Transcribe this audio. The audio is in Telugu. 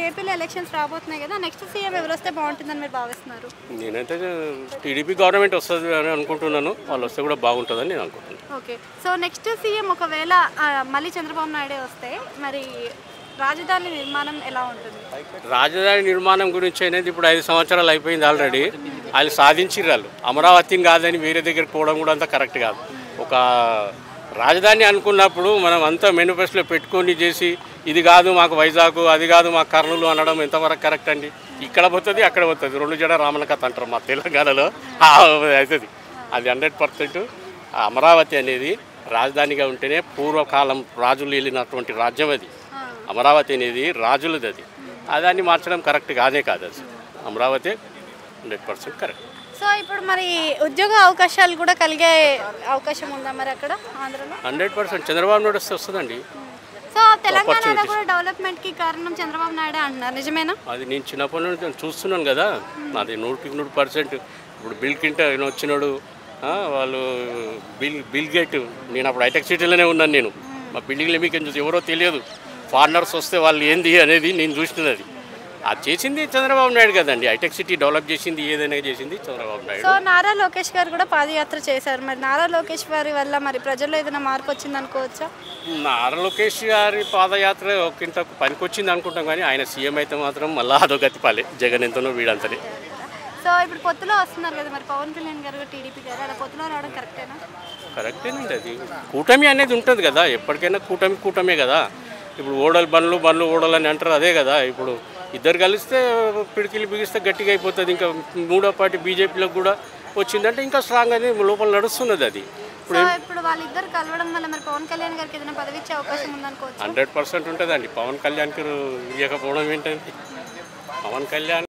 ఏపీలో ఎలక్షన్స్ రాబోతున్నాయి కదా, నెక్స్ట్ సీఎం ఎవరు వస్తే బాగుంటుందని మీరు భావిస్తున్నారు? నేనైతే టీడీపీ గవర్నమెంట్ వస్తుంది అని అనుకుంటున్నాను. వాళ్ళు వస్తే కూడా బాగుంటుందని నేను అనుకుంటున్నాను. ఓకే, సో నెక్స్ట్ సీఎం ఒకవేళ మళ్ళీ చంద్రబాబు నాయుడే వస్తే మరి రాజధాని నిర్మాణం ఎలా ఉంటుంది? రాజధాని నిర్మాణం గురించి అనేది ఇప్పుడు 5 సంవత్సరాలు అయిపోయింది ఆల్రెడీ. వాళ్ళు సాధించారు. వాళ్ళు అమరావతిని కాదని వేరే దగ్గరికి పోవడం కూడా అంత కరెక్ట్ కాదు. ఒక రాజధాని అనుకున్నప్పుడు మనం అంతా మేనిఫెస్టోలో పెట్టుకొని చేసి ఇది కాదు మాకు వైజాగ్, అది కాదు మాకు కర్నూలు అనడం ఎంతవరకు కరెక్ట్ అండి? ఇక్కడ పోతుంది అక్కడ పోతుంది, 2 జడ రామల కథ అంటారు మా తెలంగాణలో అవుతుంది. అది 100%. అమరావతి అనేది రాజధానిగా ఉంటేనే పూర్వకాలం రాజులు వెళ్ళినటువంటి రాజ్యం అది. అమరావతి అనేది రాజులది. అది దాన్ని మార్చడం కరెక్ట్ కాదే కాదు. అది అమరావతి 100% కరెక్ట్. సో ఇప్పుడు మరి ఉద్యోగ అవకాశాలు కూడా కలిగే అవకాశం ఉందా మరి అక్కడ ఆంధ్రలో? 100% చంద్రబాబు నాయుడు వస్తే వస్తుందండి. సో తెలంగాణలో కూడా డెవలప్మెంట్కి కారణం చంద్రబాబు నాయుడు అంటున్నారు, నిజమేనా? అది నేను చిన్నప్పటి నుండి చూస్తున్నాను కదా, అది 100% ఇప్పుడు బిల్ క్లింటన్ వచ్చినాడు, వాళ్ళు బిల్ గేట్. నేను అప్పుడు హైటెక్ సిటీలోనే ఉన్నాను. నేను మా బిల్డింగ్లో మీకు ఎవరో తెలియదు. ఫారినర్స్ వస్తే వాళ్ళు ఏంది అనేది నేను చూసినది. అది చేసింది చంద్రబాబు నాయుడు కదండి. హైటెక్ సిటీ డెవలప్ చేసింది, ఏదైనా చేసింది చంద్రబాబు నాయుడు. సో నారా లోకేష్ గారు కూడా పాదయాత్ర చేశారు. మరి నారా లోకేష్ గారి వల్ల మరి ప్రజల్లో ఏదైనా మార్పు వచ్చింది అనుకోవచ్చా? నారా లోకేష్ గారి పాదయాత్ర ఒకంత పనికొచ్చింది అనుకుంటాం, కానీ ఆయన సీఎం అయితే మాత్రం మళ్ళీ అదో గతిపాలే. జగన్ ఎంతనో వీడంతనే. సో ఇప్పుడు పొత్తులో వస్తున్నారు కదా, మరి పవన్ కళ్యాణ్ గారు టీడీపీ గారు అలా పొత్తులో రావడం కరెక్టేనా? కరెక్టేనండి. అది కూటమి అనేది ఉంటుంది కదా, ఎప్పటికైనా కూటమే కదా. ఇప్పుడు ఓడలు బండ్లు ఓడలు అని అంటారు, అదే కదా. ఇప్పుడు ఇద్దరు కలిస్తే పిడికిలు బిగిస్తే గట్టిగా అయిపోతుంది. ఇంకా 3వ పార్టీ బీజేపీలకు కూడా వచ్చిందంటే ఇంకా స్ట్రాంగ్ అనేది లోపల నడుస్తున్నది. అది ఇప్పుడు వాళ్ళిద్దరు కలవడం వల్ల మరి పవన్ కళ్యాణ్ గారికి ఏదైనా పదవి ఇచ్చే అవకాశం ఉందనుకోవచ్చు? 100% ఉంటుందండి. పవన్ కళ్యాణ్కి ఇవ్వకపోవడం ఏంటంటే, పవన్ కళ్యాణ్